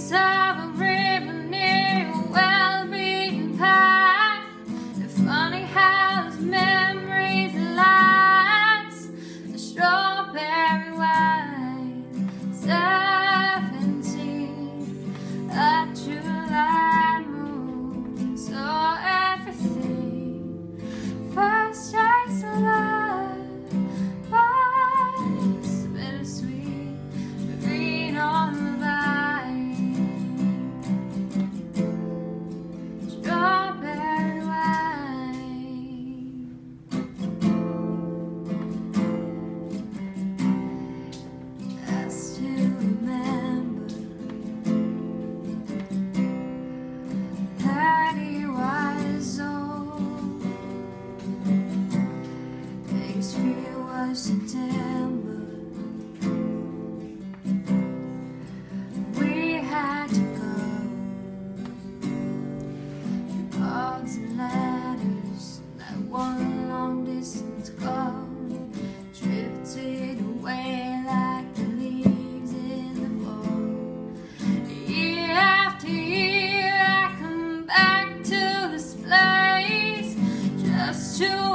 of a river near a well-beaten path. It's funny how those memories last. The strawberry wine, 17, a July moon saw everything. First taste of love was bittersweet, but green on the vine. Strawberry wine. I still remember 30 years old. It was September. We had to go. Cards and letters, that one long distance call, drifted away like the leaves in the fall. Year after year I come back to this place just to